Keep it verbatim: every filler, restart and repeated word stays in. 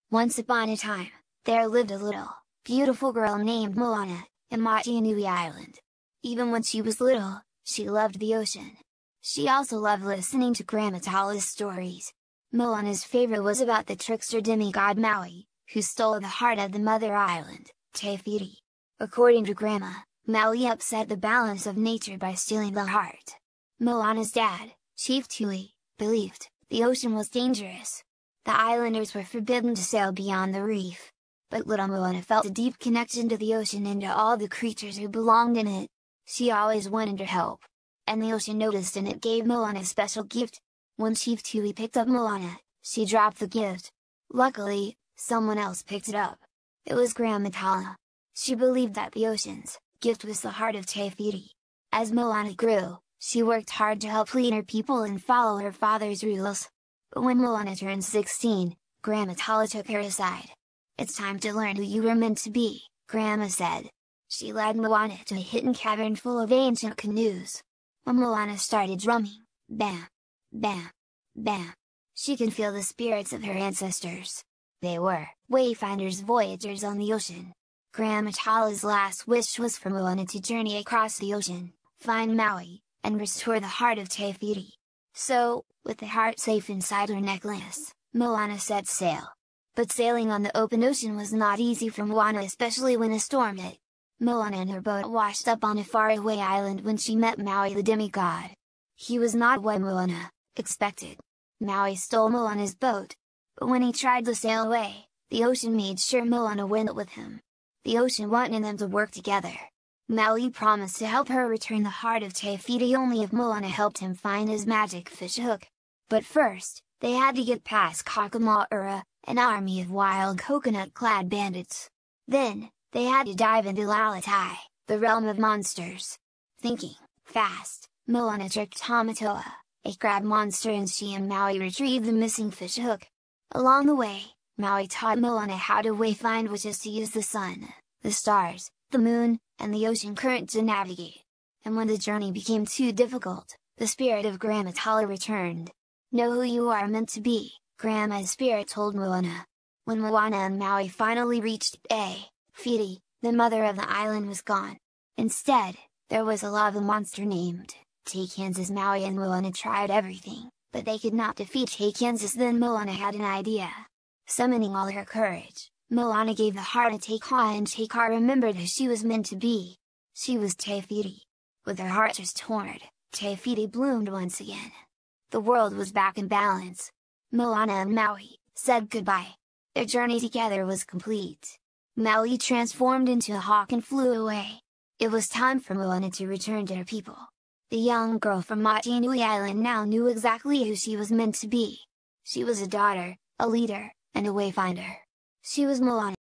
Once upon a time, there lived a little, beautiful girl named Moana, in Motunui Island. Even when she was little, she loved the ocean. She also loved listening to Grandma Tala's stories. Moana's favorite was about the trickster demigod Maui, who stole the heart of the mother island, Te Fiti. According to Grandma, Maui upset the balance of nature by stealing the heart. Moana's dad, Chief Tui, believed the ocean was dangerous. The islanders were forbidden to sail beyond the reef. But little Moana felt a deep connection to the ocean and to all the creatures who belonged in it. She always wanted to help. And the ocean noticed and it gave Moana a special gift. When Chief Tui picked up Moana, she dropped the gift. Luckily, someone else picked it up. It was Grandma Tala. She believed that the ocean's gift was the heart of Te Fiti. As Moana grew, she worked hard to help lead her people and follow her father's rules. But when Moana turned sixteen, Grandma Tala took her aside. "It's time to learn who you were meant to be," Grandma said. She led Moana to a hidden cavern full of ancient canoes. When Moana started drumming, bam, bam, bam, she could feel the spirits of her ancestors. They were wayfinders, voyagers on the ocean. Grandma Tala's last wish was for Moana to journey across the ocean, find Maui, and restore the heart of Te Fiti. So, with the heart safe inside her necklace, Moana set sail. But sailing on the open ocean was not easy for Moana, especially when a storm hit. Moana and her boat washed up on a faraway island when she met Maui the demigod. He was not what Moana expected. Maui stole Moana's boat. But when he tried to sail away, the ocean made sure Moana went with him. The ocean wanted them to work together. Maui promised to help her return the heart of Te Fiti only if Moana helped him find his magic fish hook. But first, they had to get past Kakama'ura, an army of wild coconut-clad bandits. Then, they had to dive into Lalatai, the realm of monsters. Thinking fast, Moana tricked Tamatoa, a crab monster, and she and Maui retrieved the missing fish hook. Along the way, Maui taught Moana how to wayfind, which is to use the sun, the stars, the moon, and the ocean current to navigate. And when the journey became too difficult, the spirit of Grandma Tala returned. "Know who you are meant to be," Grandma's spirit told Moana. When Moana and Maui finally reached Te Fiti, the mother of the island was gone. Instead, there was a lava monster named Te Kansas. Maui and Moana tried everything, but they could not defeat Te Kansas. Then Moana had an idea. Summoning all her courage, Moana gave the heart to Te Kā, and Te Kā remembered who she was meant to be. She was Te Fiti. With her heart restored, Te Fiti bloomed once again. The world was back in balance. Moana and Maui said goodbye. Their journey together was complete. Maui transformed into a hawk and flew away. It was time for Moana to return to her people. The young girl from Motunui Island now knew exactly who she was meant to be. She was a daughter, a leader, and a wayfinder. She was Moana.